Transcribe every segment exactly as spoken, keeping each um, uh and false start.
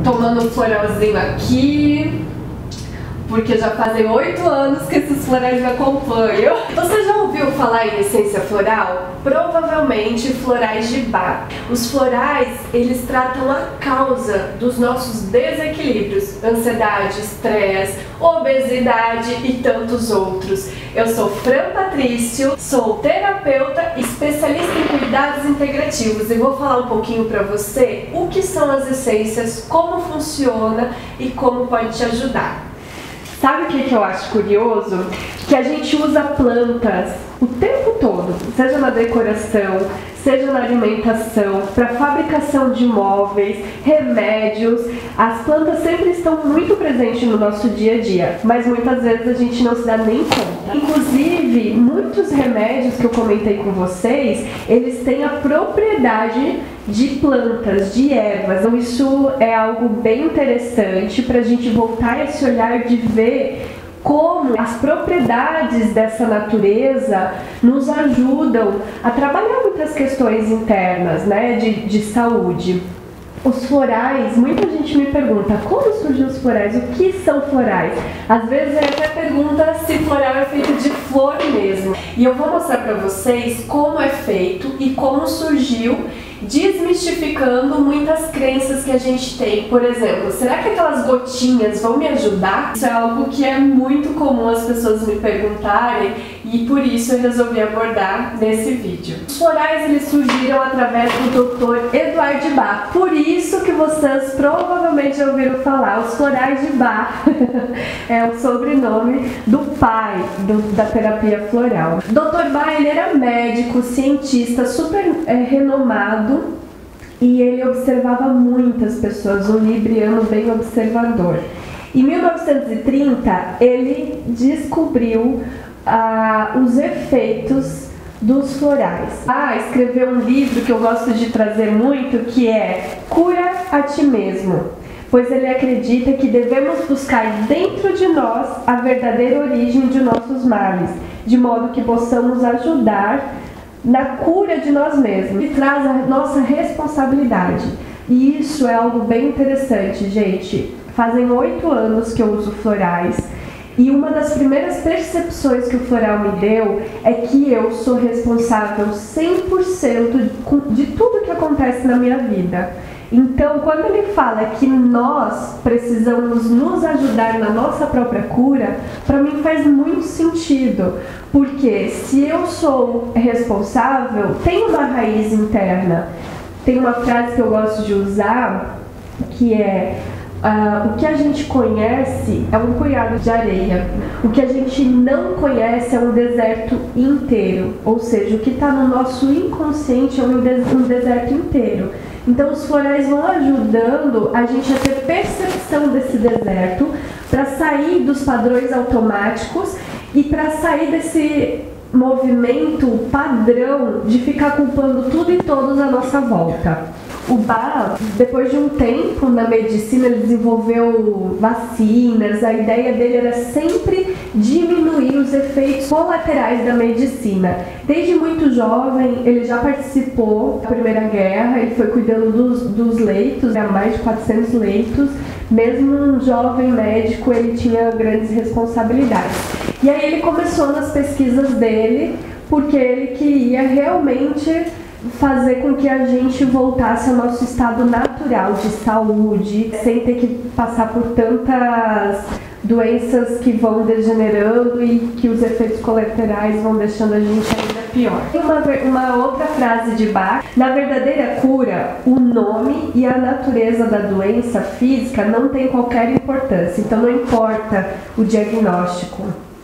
tomando um floralzinho aqui, porque já fazem oito anos que esses florais me acompanham. Você já ouviu falar em essência floral? Provavelmente florais de Bach. Os florais, eles tratam a causa dos nossos desequilíbrios, ansiedade, estresse, obesidade e tantos outros. Eu sou Fran Patrício, sou terapeuta especialista em cuidados integrativos e vou falar um pouquinho para você o que são as essências, como funciona e como pode te ajudar. Sabe o que, que eu acho curioso? Que a gente usa plantas o tempo todo, seja na decoração, seja na alimentação, para fabricação de móveis, remédios. As plantas sempre estão muito presentes no nosso dia a dia, mas muitas vezes a gente não se dá nem conta. Inclusive, muitos remédios que eu comentei com vocês, eles têm a propriedade de plantas, de ervas. Então isso é algo bem interessante para a gente voltar a esse olhar de ver como as propriedades dessa natureza nos ajudam a trabalhar muitas questões internas, né, de, de saúde. Os florais, muita gente me pergunta, como surgem os florais? O que são florais? Às vezes eu até pergunta se floral é feito de flor mesmo. E eu vou mostrar para vocês como é feito e como surgiu, desmistificando muitas crenças que a gente tem. Por exemplo, será que aquelas gotinhas vão me ajudar? Isso é algo que é muito comum as pessoas me perguntarem e por isso eu resolvi abordar nesse vídeo. Os florais, eles surgiram através do doutor Eduard Bach, por isso que vocês provavelmente já ouviram falar, os florais de Bach é o sobrenome do pai do, da terapia floral. doutor Bach, ele era médico, cientista, super é, renomado, e ele observava muitas pessoas, um libriano bem observador. Em mil novecentos e trinta, ele descobriu ah, os efeitos dos florais. Ah, escreveu um livro que eu gosto de trazer muito, que é Cura a Ti Mesmo, pois ele acredita que devemos buscar dentro de nós a verdadeira origem de nossos males, de modo que possamos ajudar na cura de nós mesmos, e traz a nossa responsabilidade. E isso é algo bem interessante, gente. Fazem oito anos que eu uso florais e uma das primeiras percepções que o floral me deu é que eu sou responsável cem por cento de tudo que acontece na minha vida. Então, quando ele fala que nós precisamos nos ajudar na nossa própria cura, para mim faz muito sentido, porque se eu sou responsável, tem uma raiz interna. Tem uma frase que eu gosto de usar, que é Uh, o que a gente conhece é um punhado de areia, o que a gente não conhece é um deserto inteiro, ou seja, o que está no nosso inconsciente é um, des um deserto inteiro. Então os florais vão ajudando a gente a ter percepção desse deserto, para sair dos padrões automáticos e para sair desse movimento padrão de ficar culpando tudo e todos à nossa volta. O Bach, depois de um tempo na medicina, ele desenvolveu vacinas. A ideia dele era sempre diminuir os efeitos colaterais da medicina. Desde muito jovem, ele já participou da Primeira Guerra, ele foi cuidando dos, dos leitos, há mais de quatrocentos leitos. Mesmo um jovem médico, ele tinha grandes responsabilidades. E aí ele começou nas pesquisas dele, porque ele queria realmente fazer com que a gente voltasse ao nosso estado natural de saúde, sem ter que passar por tantas doenças que vão degenerando e que os efeitos colaterais vão deixando a gente ainda pior. Tem uma, uma outra frase de Bach: na verdadeira cura, o nome e a natureza da doença física não tem qualquer importância, então não importa o diagnóstico.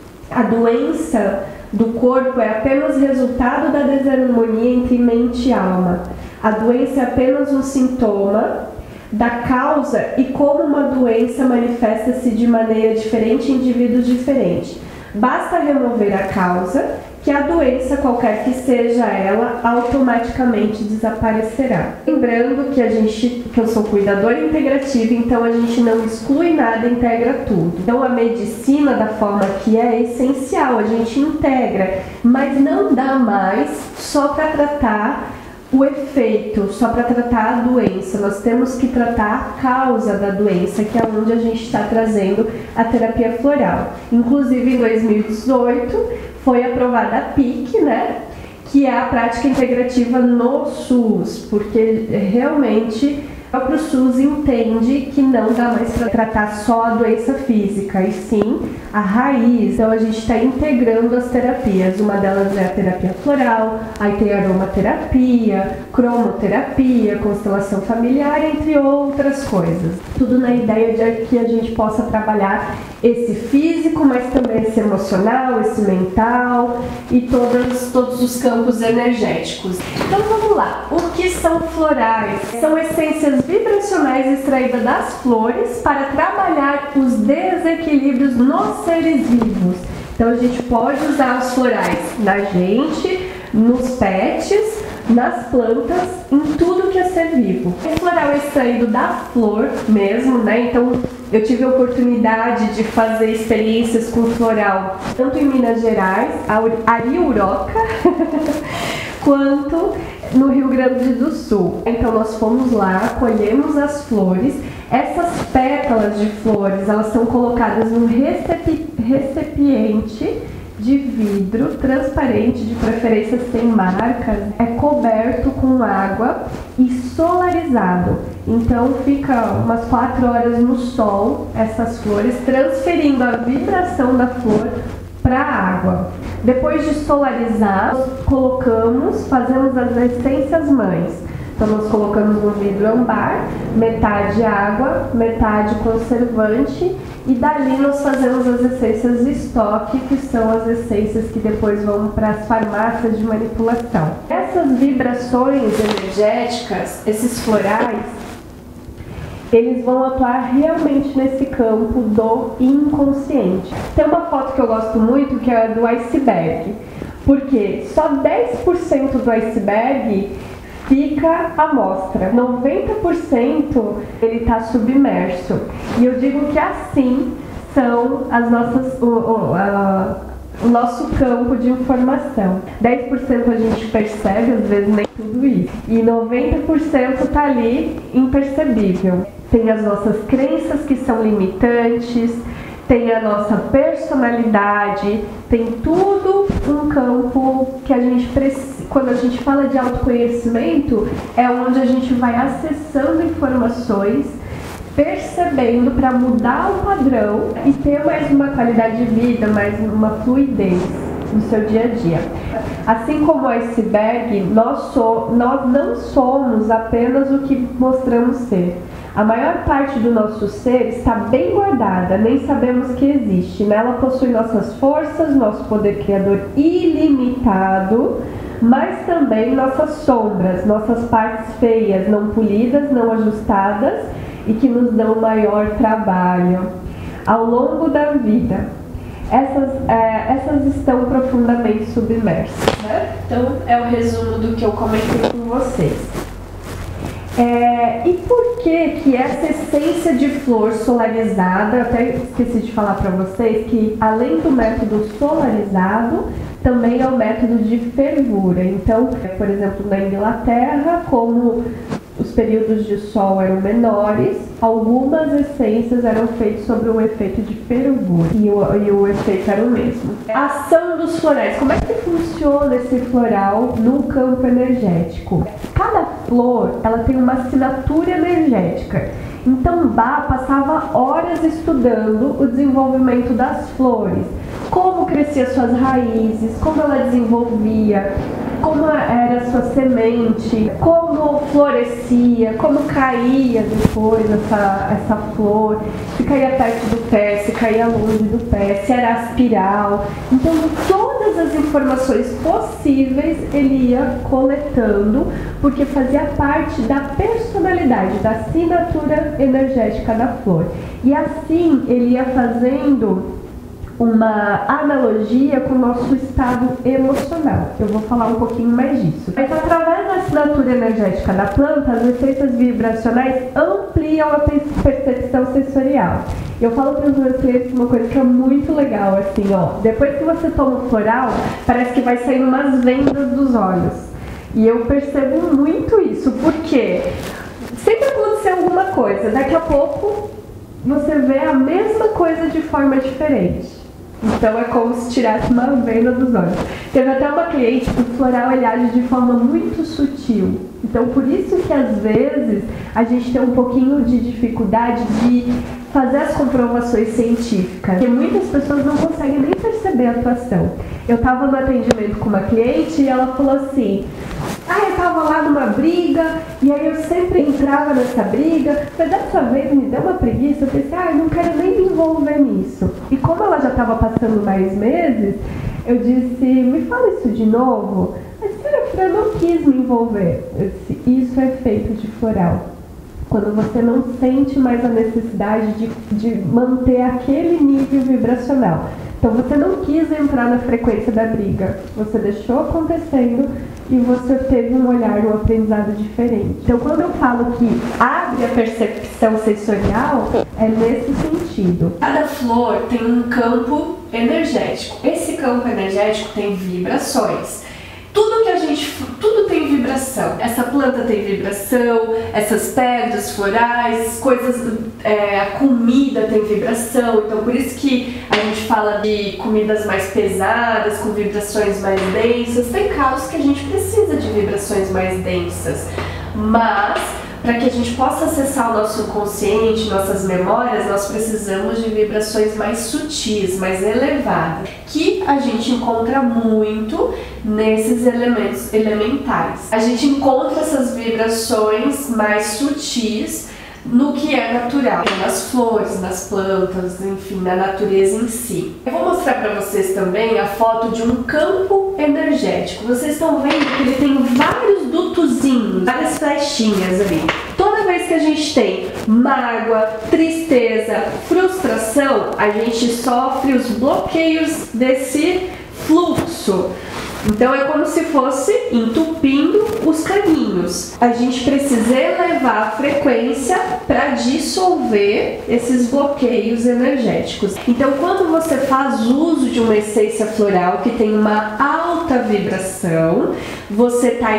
A doença do corpo é apenas resultado da desarmonia entre mente e alma. A doença é apenas um sintoma da causa e como uma doença manifesta-se de maneira diferente em indivíduos diferentes. Basta remover a causa, que a doença, qualquer que seja ela, automaticamente desaparecerá. Lembrando que a gente, que eu sou cuidadora integrativa, então a gente não exclui nada, integra tudo. Então a medicina, da forma que é, é essencial, a gente integra, mas não dá mais só para tratar o efeito só para tratar a doença, nós temos que tratar a causa da doença, que é onde a gente está trazendo a terapia floral. Inclusive, em dois mil e dezoito, foi aprovada a P I C, né? Que é a prática integrativa no SUS, porque realmente o próprio SUS entende que não dá mais para tratar só a doença física, e sim a raiz. Então a gente está integrando as terapias. Uma delas é a terapia floral, aí tem a aromaterapia, cromoterapia, constelação familiar, entre outras coisas. Tudo na ideia de que a gente possa trabalhar esse físico, mas também esse emocional, esse mental e todos, todos os campos energéticos. Então vamos lá, o que são florais? São essências vibracionais extraídas das flores para trabalhar os desequilíbrios nos seres vivos. Então a gente pode usar os florais na gente, nos pets, nas plantas, em tudo que é ser vivo. O floral é extraído da flor mesmo, né? Então eu tive a oportunidade de fazer experiências com floral tanto em Minas Gerais, Ariuroca, quanto no Rio Grande do Sul. Então nós fomos lá, colhemos as flores. Essas pétalas de flores, elas são colocadas num recepi recipiente de vidro transparente, de preferência sem marcas, é coberto com água e solarizado. Então fica umas quatro horas no sol essas flores, transferindo a vibração da flor para a água. Depois de solarizar, nós colocamos, fazemos as essências mães. Então nós colocamos no vidro âmbar, metade água, metade conservante, e dali nós fazemos as essências estoque, que são as essências que depois vão para as farmácias de manipulação. Essas vibrações energéticas, esses florais, eles vão atuar realmente nesse campo do inconsciente. Tem uma foto que eu gosto muito, que é a do iceberg, porque só dez por cento do iceberg fica à mostra, noventa por cento ele está submerso. E eu digo que assim são as nossas, o, o, a, o nosso campo de informação. dez por cento a gente percebe, às vezes nem tudo isso, e noventa por cento está ali impercebível. Tem as nossas crenças que são limitantes, tem a nossa personalidade, tem tudo um campo que a gente precisa. Quando a gente fala de autoconhecimento, é onde a gente vai acessando informações, percebendo para mudar o padrão e ter mais uma qualidade de vida, mais uma fluidez no seu dia a dia. Assim como o iceberg, nós, so, nós não somos apenas o que mostramos ser. A maior parte do nosso ser está bem guardada, nem sabemos que existe. Ela possui nossas forças, nosso poder criador ilimitado, mas também nossas sombras, nossas partes feias, não polidas, não ajustadas e que nos dão maior trabalho ao longo da vida. Essas, é, essas estão profundamente submersas, né? Então é o resumo do que eu comentei com vocês. É, e por que que essa essência de flor solarizada, eu até esqueci de falar para vocês que além do método solarizado, também é o método de fervura. Então, por exemplo, na Inglaterra, como os períodos de sol eram menores, algumas essências eram feitas sobre o efeito de fervura e o, e o efeito era o mesmo. A ação dos florais, como é que funciona esse floral no campo energético? Cada flor, ela tem uma assinatura energética. Então, Bach passava horas estudando o desenvolvimento das flores, como crescia suas raízes, como ela desenvolvia, como era a sua semente, como florescia, como caía depois essa, essa flor, se caía perto do pé, se caía longe do pé, se era aspiral. Então, todas as informações possíveis ele ia coletando, porque fazia parte da personalidade, da assinatura energética da flor. E assim ele ia fazendo uma analogia com o nosso estado emocional. Eu vou falar um pouquinho mais disso. Mas através da assinatura energética da planta, as essências vibracionais ampliam a percepção sensorial. Eu falo para os meus clientes uma coisa que é muito legal, assim, ó. Depois que você toma o floral, parece que vai sair umas vendas dos olhos. E eu percebo muito isso, porque sempre aconteceu alguma coisa, daqui a pouco você vê a mesma coisa de forma diferente. Então é como se tirasse uma venda dos olhos. Teve até uma cliente que o floral ele age de forma muito sutil. Então por isso que às vezes a gente tem um pouquinho de dificuldade de fazer as comprovações científicas. Porque muitas pessoas não conseguem nem perceber a atuação. Eu estava no atendimento com uma cliente e ela falou assim: ah, eu estava lá numa briga e aí eu sempre entrava nessa briga, mas dessa vez me deu uma preguiça, eu pensei, ah, eu não quero nem me envolver nisso. E como ela já estava passando mais meses, eu disse, me fala isso de novo. Mas eu não quis me envolver. Eu disse, isso é efeito de floral. Quando você não sente mais a necessidade de, de manter aquele nível vibracional. Então você não quis entrar na frequência da briga, você deixou acontecendo e você teve um olhar, um aprendizado diferente. Então quando eu falo que abre a percepção sensorial, é nesse sentido. Cada flor tem um campo energético. Esse campo energético tem vibrações. Tudo que a gente, tudo tem vibração. Essa planta tem vibração, essas pedras florais, coisas, é, a comida tem vibração. Então por isso que a gente fala de comidas mais pesadas, com vibrações mais densas. Tem casos que a gente precisa de vibrações mais densas, mas para que a gente possa acessar o nosso consciente, nossas memórias, nós precisamos de vibrações mais sutis, mais elevadas, que a gente encontra muito nesses elementos elementais. A gente encontra essas vibrações mais sutis no que é natural, nas flores, nas plantas, enfim, na natureza em si. Eu vou mostrar para vocês também a foto de um campo energético. Vocês estão vendo que ele tem vários dutozinhos, várias flechinhas ali. Toda vez que a gente tem mágoa, tristeza, frustração, a gente sofre os bloqueios desse fluxo. Então é como se fosse entupindo os caminhos. A gente precisa elevar a frequência para dissolver esses bloqueios energéticos. Então quando você faz uso de uma essência floral que tem uma alta vibração, você está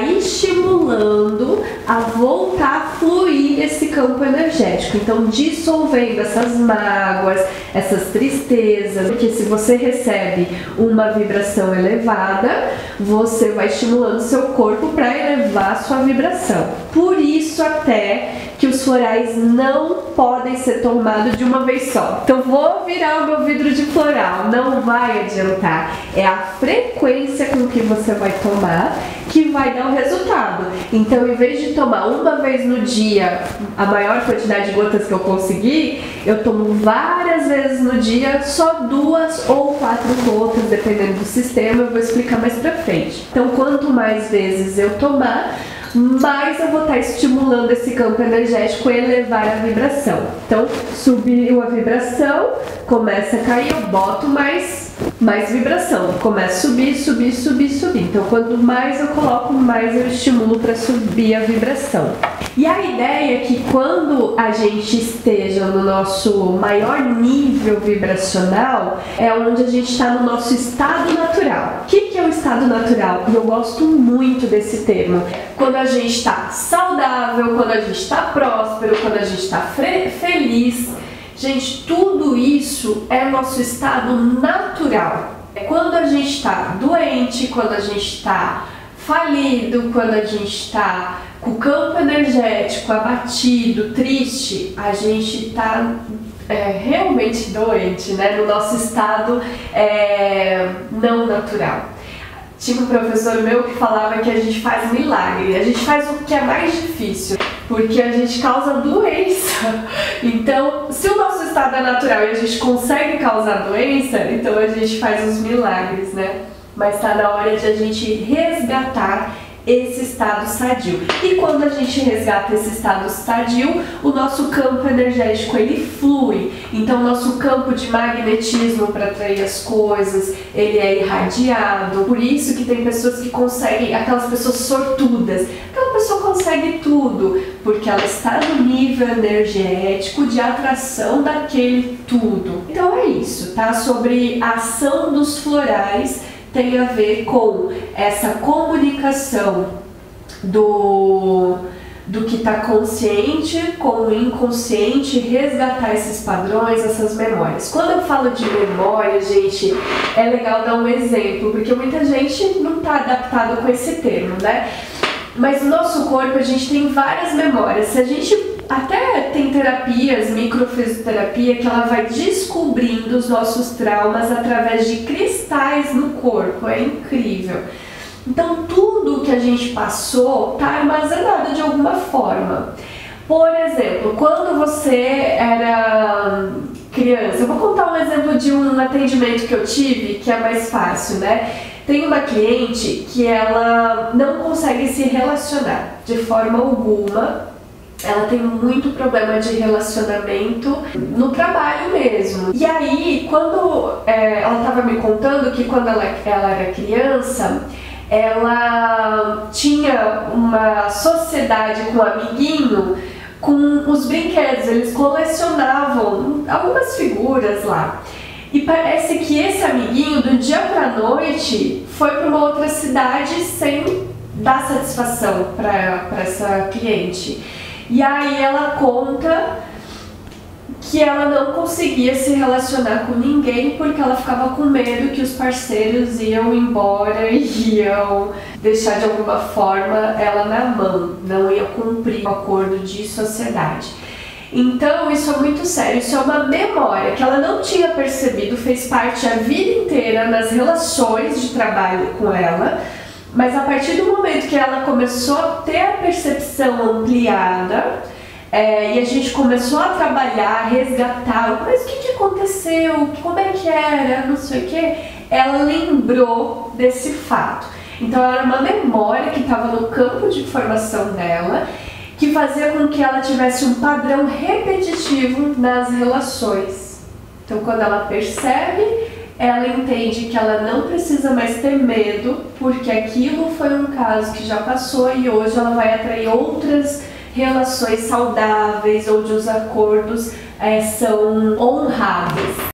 estimulando a voltar a fluir esse campo energético. Então dissolvendo essas mágoas, essas tristezas, porque se você recebe uma vibração elevada, você vai estimulando seu corpo para elevar a sua vibração. Por isso até que os florais não podem ser tomados de uma vez só. Então vou virar o meu vidro de floral, não vai adiantar. É a frequência com que você vai tomar que vai dar o resultado. Então em vez de tomar uma vez no dia a maior quantidade de gotas que eu conseguir, eu tomo várias vezes no dia, só duas ou quatro gotas, dependendo do sistema. Eu vou explicar mais pra frente. Então quanto mais vezes eu tomar, mais eu vou estar estimulando esse campo energético e elevar a vibração. Então subiu a vibração, começa a cair, eu boto mais, mais vibração, começa a subir, subir, subir, subir. Então quanto mais eu coloco, mais eu estimulo para subir a vibração. E a ideia é que quando a gente esteja no nosso maior nível vibracional, é onde a gente está no nosso estado natural. O que, que é o estado natural? E eu gosto muito desse termo. Quando a gente está saudável, quando a gente está próspero, quando a gente está feliz. Gente, tudo isso é nosso estado natural. É quando a gente está doente, quando a gente está falido, quando a gente está com o campo energético abatido, triste, a gente está é, realmente doente, né? No nosso estado é, não natural. Tinha um professor meu que falava que a gente faz milagre, a gente faz o que é mais difícil, porque a gente causa doença. Então, se o nosso estado é natural e a gente consegue causar doença, então a gente faz os milagres, né? Mas tá na hora de a gente resgatar esse estado sadio. E quando a gente resgata esse estado sadio, o nosso campo energético ele flui. Então o nosso campo de magnetismo para atrair as coisas, ele é irradiado. Por isso que tem pessoas que conseguem, aquelas pessoas sortudas, aquela pessoa consegue tudo, porque ela está no nível energético de atração daquele tudo. Então é isso, tá? Sobre a ação dos florais tem a ver com essa comunicação do, do que está consciente com o inconsciente, resgatar esses padrões, essas memórias. Quando eu falo de memória, gente, é legal dar um exemplo, porque muita gente não está adaptado com esse termo, né? Mas no nosso corpo a gente tem várias memórias. Se a gente até tem terapias, microfisioterapia, que ela vai descobrindo os nossos traumas através de cristais no corpo. É incrível. Então tudo que a gente passou está armazenado de alguma forma. Por exemplo, quando você era criança, eu vou contar um exemplo de um atendimento que eu tive, que é mais fácil, né? Tem uma cliente que ela não consegue se relacionar de forma alguma. Ela tem muito problema de relacionamento no trabalho mesmo. E aí, quando é, ela estava me contando que quando ela, ela era criança, ela tinha uma sociedade com um amiguinho com os brinquedos. Eles colecionavam algumas figuras lá. E parece que esse amiguinho, do dia pra noite, foi para uma outra cidade sem dar satisfação para essa cliente. E aí ela conta que ela não conseguia se relacionar com ninguém porque ela ficava com medo que os parceiros iam embora e iam deixar de alguma forma ela na mão, não ia cumprir o acordo de sociedade. Então isso é muito sério, isso é uma memória que ela não tinha percebido, fez parte a vida inteira nas relações de trabalho com ela, mas a partir do momento que ela começou a ter a percepção ampliada, é, e a gente começou a trabalhar, a resgatar, mas o que, que aconteceu, como é que era, não sei o que, ela lembrou desse fato. Então era uma memória que estava no campo de informação dela, que fazia com que ela tivesse um padrão repetitivo nas relações. Então quando ela percebe, ela entende que ela não precisa mais ter medo, porque aquilo foi um caso que já passou e hoje ela vai atrair outras relações saudáveis, onde os acordos é, são honrados.